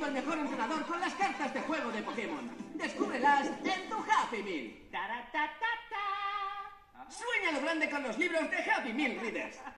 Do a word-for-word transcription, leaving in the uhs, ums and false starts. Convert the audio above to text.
siendo el mejor entrenador con las cartas de juego de Pokémon. Descúbrelas en tu Happy Meal. Sueña lo grande con los libros de Happy Meal Readers.